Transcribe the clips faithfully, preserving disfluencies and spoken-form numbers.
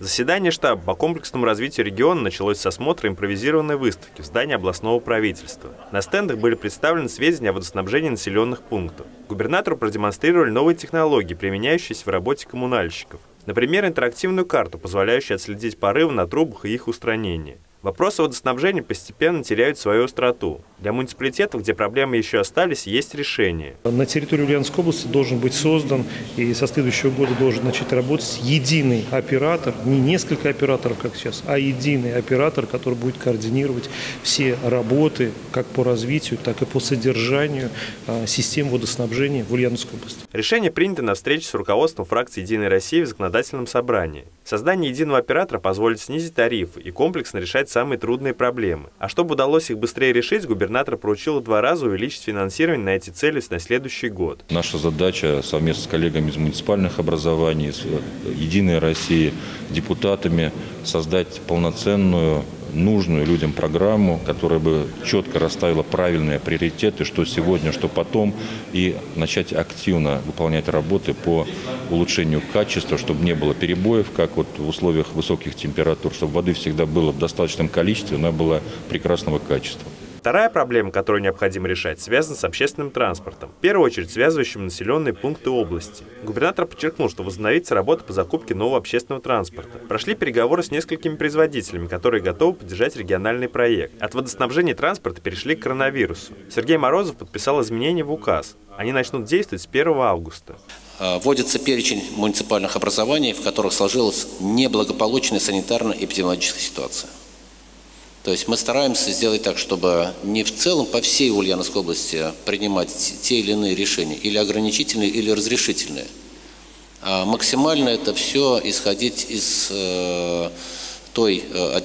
Заседание штаба по комплексному развитию региона началось с осмотра импровизированной выставки в здании областного правительства. На стендах были представлены сведения о водоснабжении населенных пунктов. Губернатору продемонстрировали новые технологии, применяющиеся в работе коммунальщиков. Например, интерактивную карту, позволяющую отследить порывы на трубах и их устранение. Вопросы водоснабжения постепенно теряют свою остроту. Для муниципалитетов, где проблемы еще остались, есть решение. На территории Ульяновской области должен быть создан и со следующего года должен начать работать единый оператор, не несколько операторов, как сейчас, а единый оператор, который будет координировать все работы как по развитию, так и по содержанию систем водоснабжения в Ульяновской области. Решение принято на встрече с руководством фракции «Единой России» в законодательном собрании. Создание единого оператора позволит снизить тарифы и комплексно решать самые трудные проблемы. А чтобы удалось их быстрее решить, губернатор поручил два раза увеличить финансирование на эти цели на следующий год. Наша задача совместно с коллегами из муниципальных образований, с «Единой России», депутатами создать полноценную, нужную людям программу, которая бы четко расставила правильные приоритеты, что сегодня, что потом, и начать активно выполнять работы по улучшению качества, чтобы не было перебоев, как вот в условиях высоких температур, чтобы воды всегда было в достаточном количестве, она была прекрасного качества. Вторая проблема, которую необходимо решать, связана с общественным транспортом, в первую очередь связывающим населенные пункты области. Губернатор подчеркнул, что возобновится работа по закупке нового общественного транспорта. Прошли переговоры с несколькими производителями, которые готовы поддержать региональный проект. От водоснабжения транспорта перешли к коронавирусу. Сергей Морозов подписал изменения в указ. Они начнут действовать с первого августа. Вводится перечень муниципальных образований, в которых сложилась неблагополучная санитарно-эпидемиологическая ситуация. То есть мы стараемся сделать так, чтобы не в целом по всей Ульяновской области принимать те или иные решения, или ограничительные, или разрешительные. А максимально это все исходить из э, той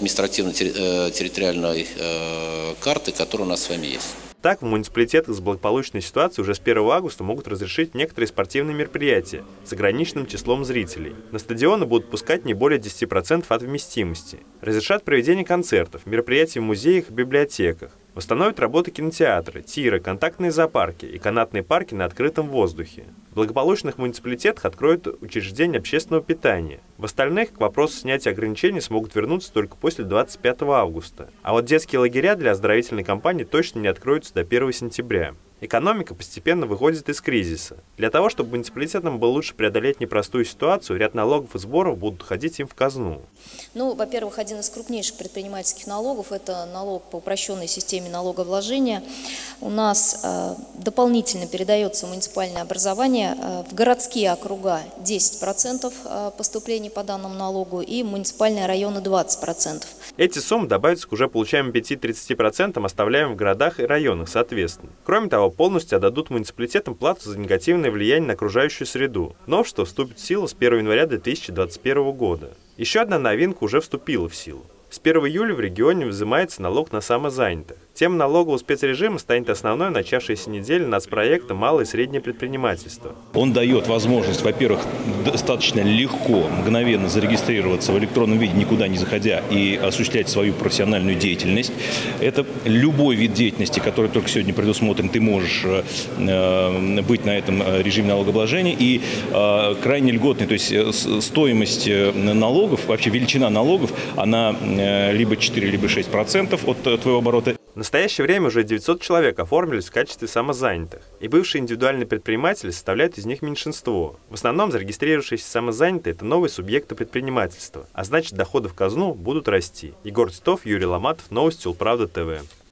административно-территориальной э, карты, которая у нас с вами есть. Так, в муниципалитетах с благополучной ситуацией уже с первого августа могут разрешить некоторые спортивные мероприятия с ограниченным числом зрителей. На стадионы будут пускать не более десяти процентов от вместимости. Разрешат проведение концертов, мероприятий в музеях и библиотеках. Восстановят работу кинотеатры, тиры, контактные зоопарки и канатные парки на открытом воздухе. В благополучных муниципалитетах откроют учреждения общественного питания. В остальных к вопросу снятия ограничений смогут вернуться только после двадцать пятого августа. А вот детские лагеря для оздоровительной кампании точно не откроются до первого сентября. Экономика постепенно выходит из кризиса. Для того, чтобы муниципалитетам было лучше преодолеть непростую ситуацию, ряд налогов и сборов будут уходить им в казну. Ну, во-первых, один из крупнейших предпринимательских налогов – это налог по упрощенной системе налогообложения. У нас э, дополнительно передается в муниципальное образование э, в городские округа десять процентов э, поступлений по данному налогу и в муниципальные районы двадцать процентов. Эти суммы добавятся к уже получаемым пяти-тридцати процентам, оставляемым в городах и районах соответственно. Кроме того, полностью отдадут муниципалитетам плату за негативное влияние на окружающую среду. Новшество вступит в силу с первого января две тысячи двадцать первого года. Еще одна новинка уже вступила в силу. С первого июля в регионе взимается налог на самозанятых. Тема налогового спецрежима станет основной начавшейся неделе нацпроекта «Малое и среднее предпринимательство». Он дает возможность, во-первых, достаточно легко, мгновенно зарегистрироваться в электронном виде, никуда не заходя, и осуществлять свою профессиональную деятельность. Это любой вид деятельности, который только сегодня предусмотрен, ты можешь э, быть на этом режиме налогообложения. И э, крайне льготный, то есть стоимость налогов, вообще величина налогов, она э, либо четыре, либо шесть процентов от твоего оборота. В настоящее время уже девятьсот человек оформились в качестве самозанятых, и бывшие индивидуальные предприниматели составляют из них меньшинство. В основном зарегистрировавшиеся самозанятые – это новые субъекты предпринимательства, а значит доходы в казну будут расти. Егор Титов, Юрий Ломатов, новости Улправда ТВ.